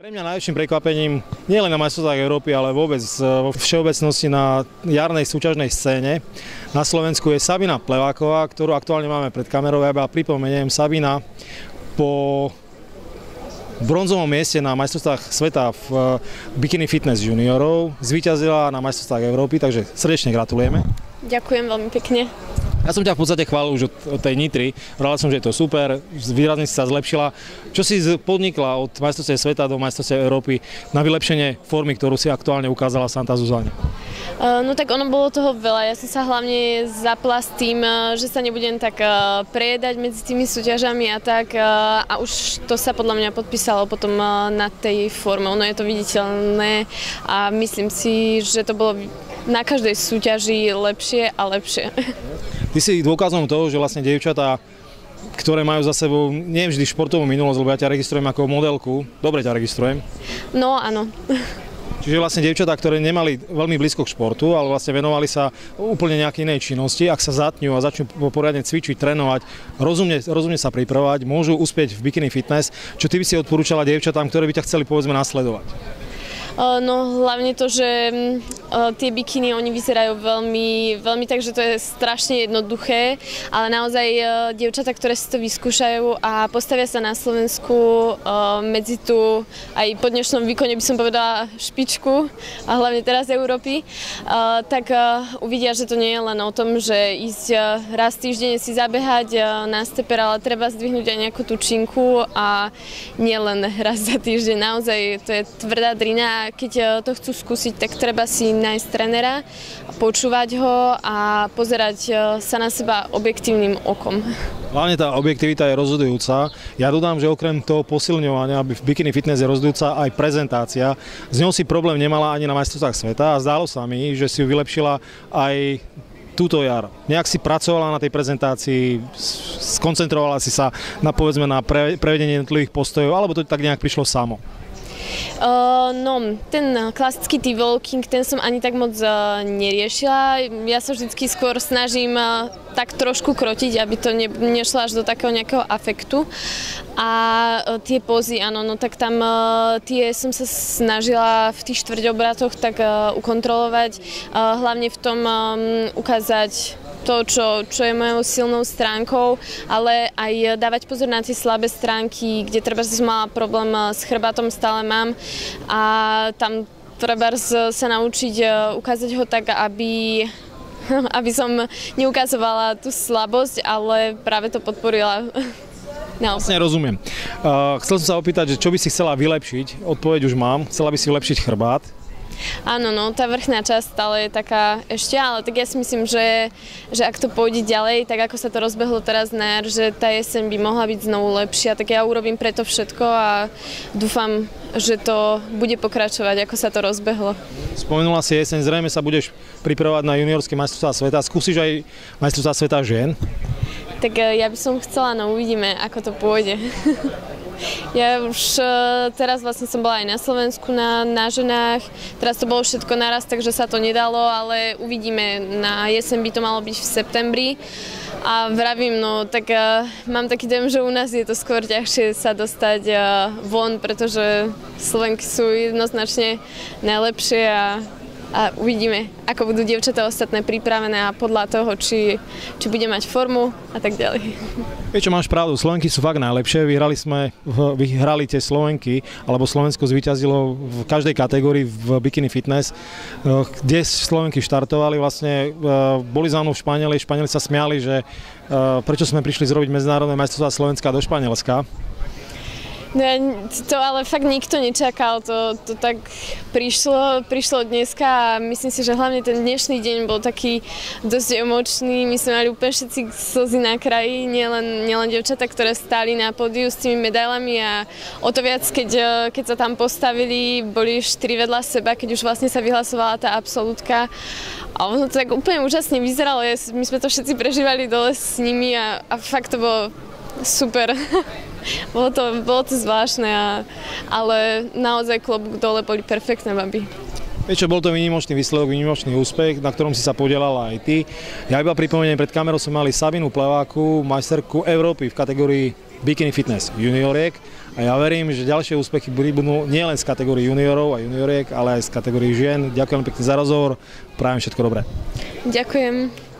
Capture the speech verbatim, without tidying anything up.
Pre mňa najväčším prekvapením nie len na majstrovstvách Európy, ale vôbec vo všeobecnosti na jarnej súťažnej scéne na Slovensku je Sabina Pleváková, ktorú aktuálne máme pred kamerou. Ja pripomeniem, Sabina po bronzovom mieste na majstrovstvách sveta v bikini fitness juniorov zvíťazila na majstrovstvách Európy, takže srdečne gratulujeme. Ďakujem veľmi pekne. Ja som ťa v podstate chválil už od tej Nitry, vral som, že je to super, výrazne si sa zlepšila. Čo si podnikla od majstrovstiev sveta do majstrovstiev Európy na vylepšenie formy, ktorú si aktuálne ukázala Santa Zuzane? Uh, no tak ono bolo toho veľa. Ja som sa hlavne zapla s tým, že sa nebudem tak uh, prejedať medzi tými súťažami a tak. Uh, a už to sa podľa mňa podpísalo potom uh, na tej forme. Ono je to viditeľné a myslím si, že to bolo na každej súťaži lepšie a lepšie. Ty si dôkazom toho, že vlastne dievčatá, ktoré majú za sebou nie vždy športovú minulosť, lebo ja ťa registrujem ako modelku, dobre ťa registrujem. No áno. Čiže vlastne dievčatá, ktoré nemali veľmi blízko k športu, ale vlastne venovali sa úplne nejakej inej činnosti, ak sa zatňú a začnú poriadne cvičiť, trénovať, rozumne, rozumne sa pripravovať, môžu uspieť v bikini fitness. Čo ty by si odporúčala dievčatám, ktoré by ťa chceli povedzme nasledovať? No hlavne to, že tie bikiny, oni vyzerajú veľmi, veľmi tak, že to je strašne jednoduché, ale naozaj dievčatá, ktoré si to vyskúšajú a postavia sa na Slovensku medzi tú, aj po dnešnom výkone by som povedala špičku, a hlavne teraz Európy, tak uvidia, že to nie je len o tom, že ísť raz týždenne si zabehať na steper, ale treba zdvihnúť aj nejakú tú činku a nie len raz za týždeň. Naozaj to je tvrdá drina. Keď to chcú skúsiť, tak treba si nájsť trénera, počúvať ho a pozerať sa na seba objektívnym okom. Hlavne tá objektivita je rozhodujúca. Ja dodám, že okrem toho posilňovania, aby v bikini fitness je rozhodujúca aj prezentácia. S ňou si problém nemala ani na majstrovstvách sveta a zdálo sa mi, že si ju vylepšila aj túto jar. Nejak si pracovala na tej prezentácii, skoncentrovala si sa na, povedzme, na prevedenie jednotlivých postojov, alebo to tak nejak prišlo samo? Uh, no, ten klasický T-walking, ten som ani tak moc uh, neriešila. Ja sa vždycky skôr snažím uh, tak trošku krotiť, aby to ne, nešlo až do takého nejakého afektu. A uh, tie pózy, áno, no tak tam uh, tie som sa snažila v tých štvrťobratoch tak uh, ukontrolovať. Uh, hlavne v tom um, ukázať to, čo, čo je mojou silnou stránkou, ale aj dávať pozor na tie slabé stránky, kde treba som mala problém s chrbátom, stále mám a tam treba sa naučiť ukázať ho tak, aby, aby som neukazovala tú slabosť, ale práve to podporila. No. Vlastne rozumiem. Uh, chcel som sa opýtať, že čo by si chcela vylepšiť? Odpoveď už mám. Chcela by si vylepšiť chrbát? Áno, no, tá vrchná časť stále je taká ešte, ale tak ja si myslím, že, že ak to pôjde ďalej, tak ako sa to rozbehlo teraz na jar, že tá jeseň by mohla byť znovu lepšia, tak ja urobím preto všetko a dúfam, že to bude pokračovať, ako sa to rozbehlo. Spomenula si jeseň, zrejme sa budeš pripravovať na juniorské majstrovstvá sveta. Skúsiš aj majstrovstvá sveta žien? Tak ja by som chcela, no uvidíme, ako to pôjde. Ja už teraz vlastne som bola aj na Slovensku na, na ženách, teraz to bolo všetko naraz, takže sa to nedalo, ale uvidíme, na jeseň by to malo byť v septembri a vravím, no tak uh, mám taký dojem, že u nás je to skôr ťažšie sa dostať uh, von, pretože Slovenky sú jednoznačne najlepšie a a uvidíme, ako budú dievčatá ostatné pripravené a podľa toho, či, či bude mať formu a tak ďalej. Vieš čo, máš pravdu, Slovenky sú fakt najlepšie, vyhrali sme, vyhrali tie Slovenky, alebo Slovensko zvíťazilo v každej kategórii v bikini fitness, kde Slovenky štartovali, vlastne boli za mnou v Španieli, Španieli sa smiali, že prečo sme prišli zrobiť medzinárodné majstrovstvá Slovenska do Španielska. No, to ale fakt nikto nečakal, to, to tak prišlo, prišlo dneska a myslím si, že hlavne ten dnešný deň bol taký dosť emočný, my sme mali úplne všetci slzy na kraji, nielen, nielen dievčatá, ktoré stáli na pódiu s tými medailami a o to viac, keď, keď sa tam postavili, boli štyri vedľa seba, keď už vlastne sa vyhlasovala tá absolútka. A ono to tak úplne úžasne vyzeralo, my sme to všetci prežívali dole s nimi a, a fakt to bolo super. Bolo to, bolo to zvláštne, a, ale naozaj klobúk dole, boli perfektné baby. Vieš čo, bol to výnimočný výsledok, výnimočný úspech, na ktorom si sa podielala aj ty. Ja iba pripomeniem, pred kamerou sme mali Sabinu Pleváku, majsterku Európy v kategórii Bikini Fitness junioriek a ja verím, že ďalšie úspechy budú nielen z kategórií juniorov a junioriek, ale aj z kategórií žien. Ďakujem pekne za rozhovor, prajem všetko dobré. Ďakujem.